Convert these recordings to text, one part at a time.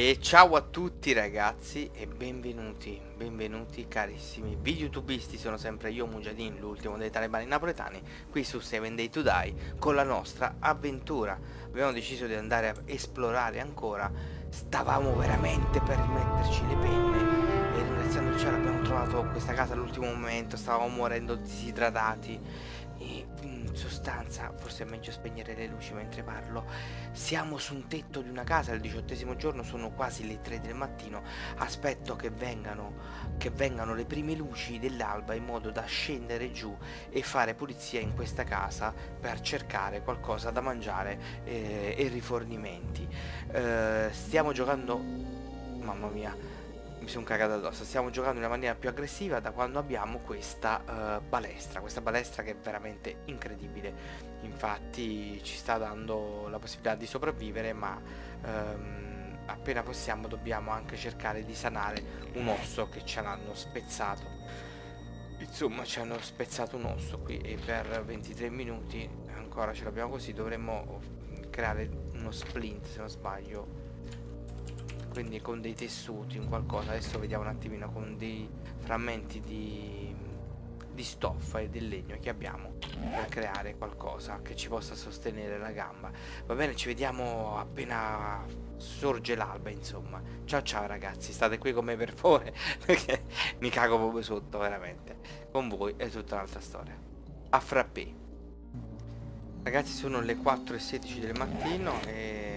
E ciao a tutti ragazzi e benvenuti carissimi videotubisti, sono sempre io Mujahideen, l'ultimo dei talebani napoletani, qui su 7 Day to Die con la nostra avventura. Abbiamo deciso di andare a esplorare ancora, stavamo veramente per rimetterci le penne e ringraziando il cielo abbiamo trovato questa casa all'ultimo momento, stavamo morendo disidratati. E in sostanza, forse è meglio spegnere le luci mentre parlo. Siamo su un tetto di una casa, è il 18° giorno, sono quasi le 3 del mattino. Aspetto che vengano le prime luci dell'alba in modo da scendere giù e fare pulizia in questa casa per cercare qualcosa da mangiare e rifornimenti. Stiamo giocando. Mamma mia, mi sono cagato addosso. Stiamo giocando in una maniera più aggressiva da quando abbiamo questa balestra che è veramente incredibile. Infatti ci sta dando la possibilità di sopravvivere, ma appena possiamo dobbiamo anche cercare di sanare un osso che ce l'hanno spezzato. Insomma, ci hanno spezzato un osso qui e per 23 minuti ancora ce l'abbiamo così. Dovremmo creare uno splint, se non sbaglio, quindi con dei tessuti, un qualcosa. Adesso vediamo un attimino con dei frammenti di stoffa e del legno che abbiamo per creare qualcosa che ci possa sostenere la gamba. Va bene, ci vediamo appena sorge l'alba, insomma. Ciao ciao ragazzi, state qui con me per favore perché mi cago proprio sotto, veramente. Con voi è tutta un'altra storia. A frappè. Ragazzi, sono le 4:16 del mattino e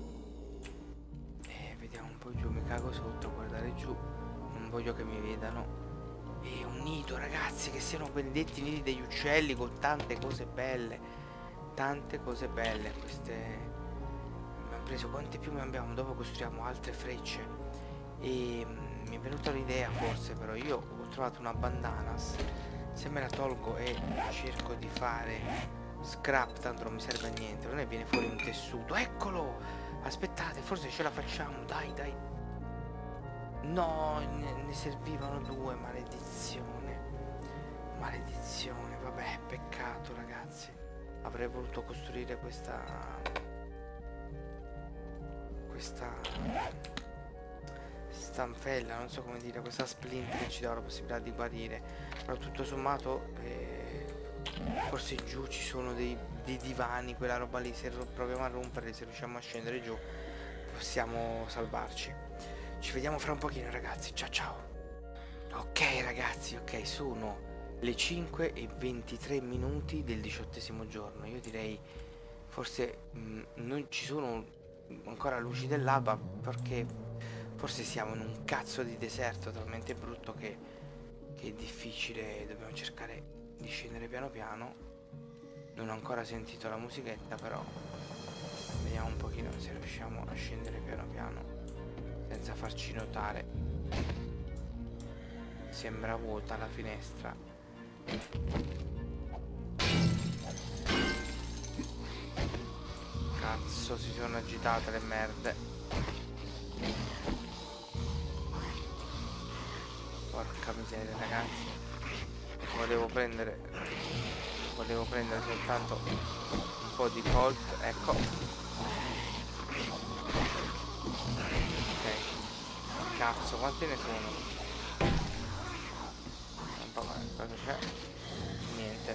vediamo un po' giù, mi cago sotto a guardare giù, non voglio che mi vedano. È un nido, ragazzi, che siano benedetti nidi degli uccelli con tante cose belle, queste. Abbiamo preso quante piume abbiamo, dopo costruiamo altre frecce e mi è venuta un'idea, forse, però io ho trovato una bandanas, se me la tolgo e cerco di fare scrap, tanto non mi serve a niente, non è, viene fuori un tessuto, eccolo. Aspettate, forse ce la facciamo, dai. No, ne servivano due, maledizione. Maledizione, vabbè, peccato ragazzi. Avrei voluto costruire questa stamfella, non so come dire, questa splint che ci dà la possibilità di guarire. Però tutto sommato, forse giù ci sono dei divani, quella roba lì, se proviamo a romperli, se riusciamo a scendere giù possiamo salvarci. Ci vediamo fra un pochino ragazzi, ciao. Ok ragazzi, ok, sono le 5:23 del 18° giorno. Io direi forse non ci sono ancora luci dell'alba perché forse siamo in un cazzo di deserto talmente brutto che è difficile. Dobbiamo cercare di scendere piano piano. Non ho ancora sentito la musichetta, però vediamo un pochino se riusciamo a scendere piano piano senza farci notare. Sembra vuota la finestra. Cazzo, si sono agitate le merde. Porca miseria ragazzi. Volevo prendere soltanto un po' di colt, ecco. Ok, cazzo, quanti ne sono? Cosa c'è? Niente,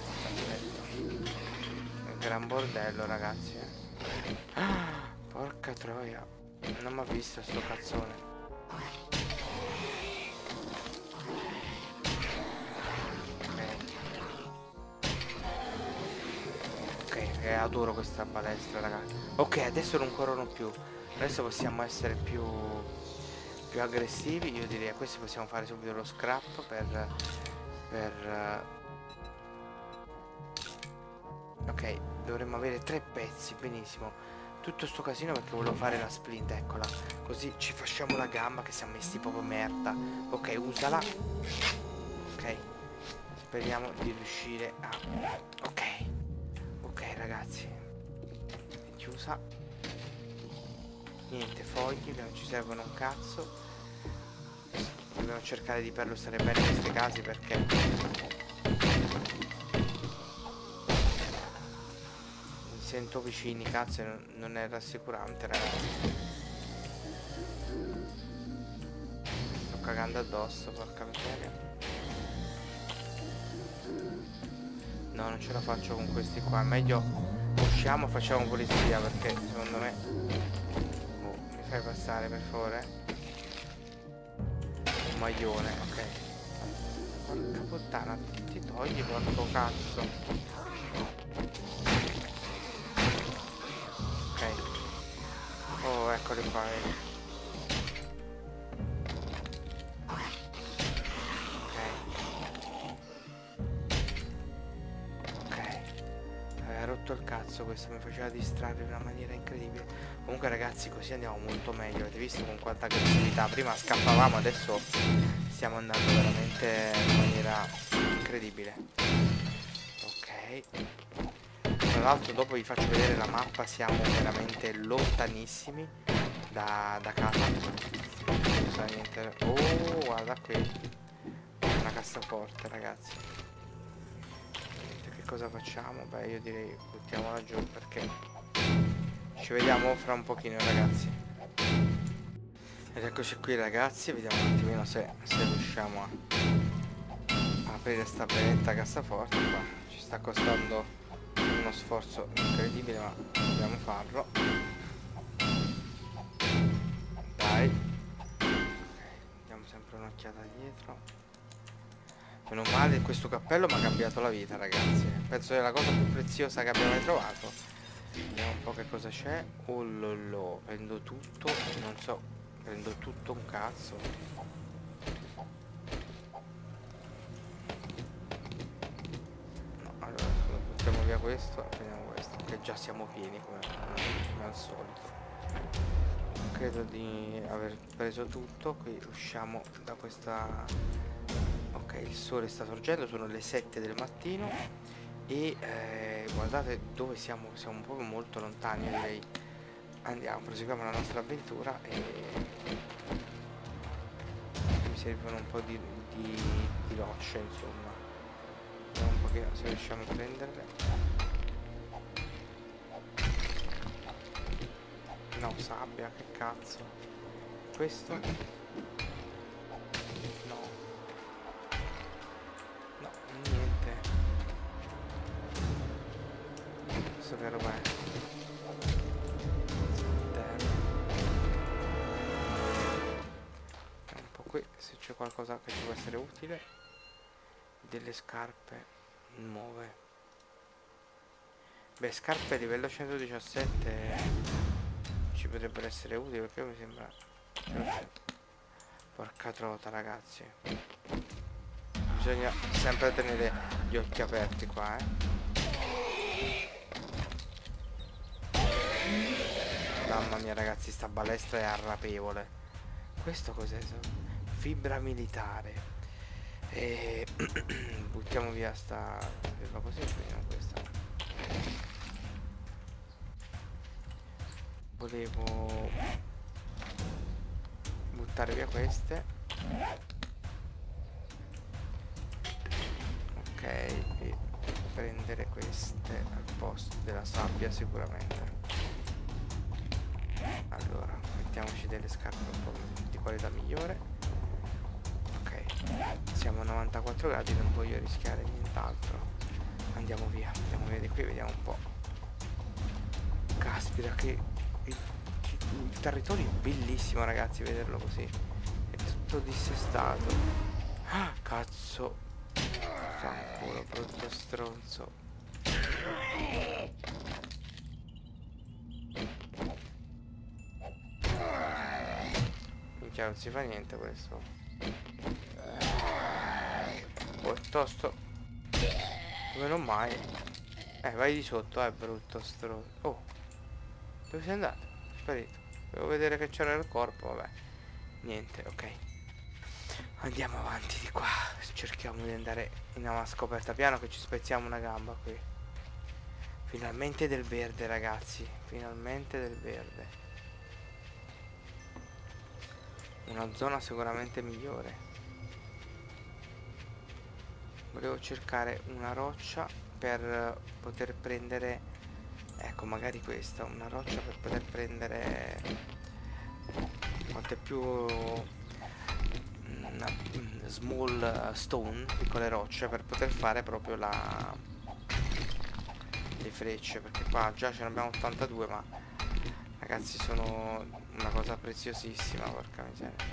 un gran bordello ragazzi. Porca troia, non mi ha visto sto cazzone. Ok, adoro questa palestra ragazzi. Ok, adesso non corrono più. Adesso possiamo essere più aggressivi. Io direi a questi possiamo fare subito lo scrap per ok, dovremmo avere 3 pezzi, benissimo. Tutto sto casino perché volevo fare la splint, eccola. Così ci fasciamo la gamba che siamo messi proprio merda. Ok, usala. Ok, speriamo di riuscire a... Ok ragazzi, è chiusa. Niente fogli, non ci servono un cazzo. Dobbiamo cercare di perlustrare bene queste case perché sento vicini, cazzo, non è rassicurante ragazzi. cagando addosso, porca miseria. No, non ce la faccio con questi qua. È meglio usciamo e facciamo pulizia, perché secondo me... Oh, mi fai passare per favore? Un maglione, ok. Porca puttana, ti togli, porco cazzo. Ok. Oh, eccoli qua, vedi. Rotto il cazzo, questo mi faceva distrarre in una maniera incredibile. Comunque ragazzi, così andiamo molto meglio. Avete visto con quanta aggressività? Prima scappavamo, adesso stiamo andando veramente in maniera incredibile. Ok. Tra l'altro dopo vi faccio vedere la mappa. Siamo veramente lontanissimi da casa. Non so niente. Oh, guarda qui. Una cassaforte, ragazzi. Cosa facciamo? Beh, io direi buttiamola giù, perché ci vediamo fra un pochino, ragazzi. Ed eccoci qui, ragazzi. Vediamo un attimino se riusciamo a aprire sta benedetta cassaforte qua. Ci sta costando uno sforzo incredibile, ma dobbiamo farlo. Dai. Diamo sempre un'occhiata dietro. Meno male, questo cappello mi ha cambiato la vita, ragazzi. Penso che è la cosa più preziosa che abbiamo mai trovato. Vediamo un po' che cosa c'è. Oh lollo, prendo tutto. Non so, prendo tutto un cazzo. No, allora buttiamo via questo e prendiamo questo, che già siamo pieni come al solito. Credo di aver preso tutto. Qui usciamo da questa... Ok, il sole sta sorgendo, sono le 7 del mattino e guardate dove siamo proprio molto lontani, direi. Andiamo, proseguiamo la nostra avventura e mi servono un po' di rocce, insomma. Vediamo un pochino se riusciamo a prenderle. No, sabbia, che cazzo. Questo? Che roba è? Un po' qui se c'è qualcosa che ci può essere utile. Delle scarpe nuove. Beh, scarpe livello 117 ci potrebbero essere utili, perché mi sembra... Porca trota, ragazzi. Bisogna sempre tenere gli occhi aperti qua, Mamma mia, ragazzi, sta balestra è arrapevole. Questo cos'è? Fibra militare. E buttiamo via sta... Va così, prendiamo questa. Volevo buttare via queste. Ok, e prendere queste al posto della sabbia sicuramente. Allora, mettiamoci delle scarpe un po' di qualità migliore. Ok, siamo a 94 gradi, non voglio rischiare nient'altro. Andiamo via di qui, vediamo un po'. Caspita, che il territorio è bellissimo, ragazzi, vederlo così. È tutto dissestato. Ah, cazzo. Fanculo, brutto stronzo. Minchia, non si fa niente questo. Oh, tosto. Come non mai. Vai di sotto, brutto stronzo. Oh, dove sei andato? Sparito. Devo vedere che c'era nel corpo, vabbè. Niente, ok. Andiamo avanti di qua. Cerchiamo di andare in una scoperta. Piano che ci spezziamo una gamba qui. Finalmente del verde, ragazzi. Finalmente del verde. Una zona sicuramente migliore. Volevo cercare una roccia per poter prendere... Ecco, magari questa. Una roccia per poter prendere... Quanto è più... una small stone, piccole rocce, per poter fare proprio le frecce, perché qua già ce ne abbiamo 82, ma ragazzi sono una cosa preziosissima, porca miseria.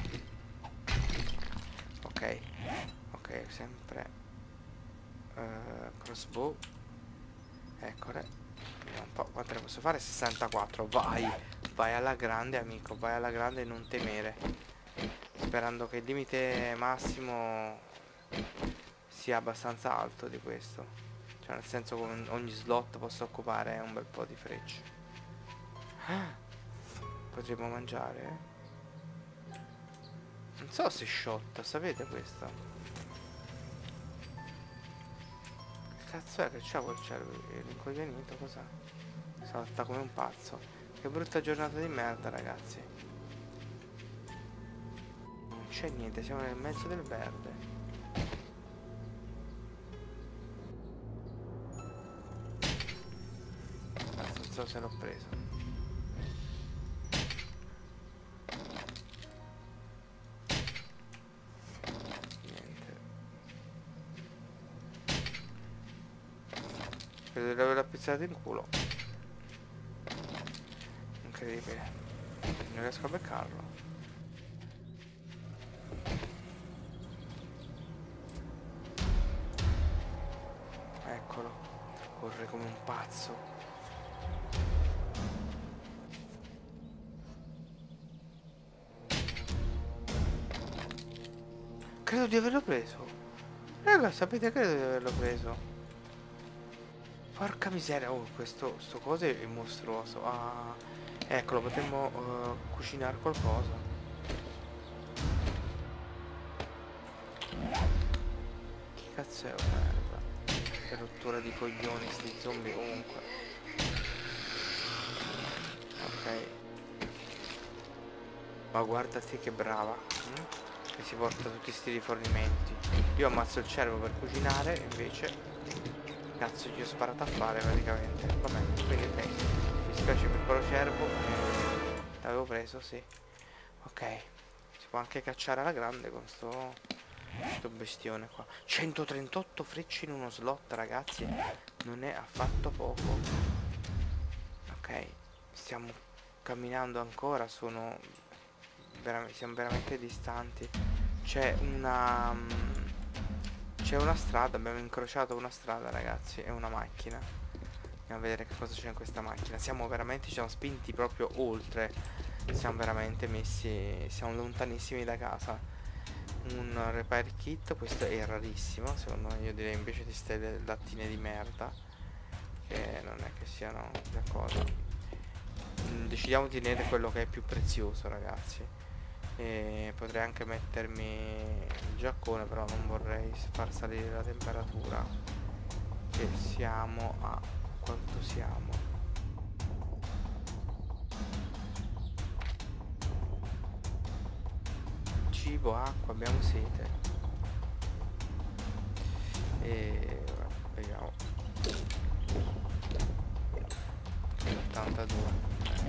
Ok, ok, sempre crossbow, eccole. Vediamo un po' quante ne posso fare. 64, vai, vai alla grande amico, vai alla grande e non temere, sperando che il limite massimo sia abbastanza alto di questo, cioè nel senso che ogni slot possa occupare un bel po' di frecce. Potremmo mangiare, non so se shot, sapete questo? Che cazzo è che c'ha quel cervello? È rincoglionito, cos'è? Salta come un pazzo. Che brutta giornata di merda, ragazzi. Non c'è niente, siamo nel mezzo del verde. Cazzo, non so se l'ho preso. Niente. Credo di averla pizzato in culo. Incredibile. Non riesco a beccarlo. Eccolo. Corre come un pazzo. Credo di averlo preso. Raga, sapete, credo di averlo preso. Porca miseria. Oh, sto coso è mostruoso. Ah, eccolo, potremmo cucinare qualcosa. Che cazzo è una merda? Che rottura di coglioni, sti zombie comunque. Ok. Ma guardate che brava. Che si porta tutti sti rifornimenti. Io ammazzo il cervo per cucinare, invece cazzo gli ho sparato a fare praticamente. Vabbè, quindi ok. Mi spiace piccolo cervo. L'avevo preso, sì. Ok. Si può anche cacciare alla grande con sto bestione qua. 138 frecce in uno slot, ragazzi. Non è affatto poco. Ok. Stiamo camminando ancora. Siamo veramente distanti. C'è una strada. Abbiamo incrociato una strada, ragazzi. E una macchina. Andiamo a vedere che cosa c'è in questa macchina. Ci siamo spinti proprio oltre. Siamo veramente messi. Siamo lontanissimi da casa. Un repair kit. Questo è rarissimo. Secondo me, io direi invece di ste lattine di merda, che non è che siano da cosa. Decidiamo di tenere quello che è più prezioso, ragazzi. E potrei anche mettermi il giaccone, però non vorrei far salire la temperatura. Che siamo a quanto siamo? Cibo, acqua, abbiamo sete. E vediamo. 82.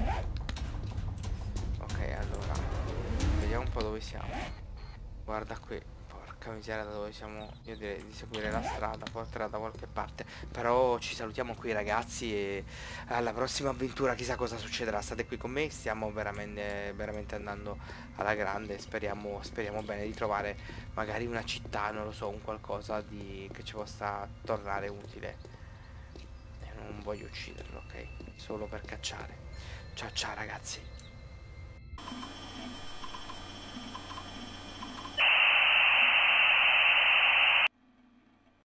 Ok, allora vediamo un po' dove siamo. Guarda qui, porca miseria, da dove siamo. Io direi di seguire la strada, porterà da qualche parte. Però ci salutiamo qui, ragazzi, e alla prossima avventura chissà cosa succederà. State qui con me, stiamo veramente andando alla grande. Speriamo bene di trovare magari una città, non lo so, un qualcosa che ci possa tornare utile. E non voglio ucciderlo, ok? Solo per cacciare. Ciao ciao, ragazzi.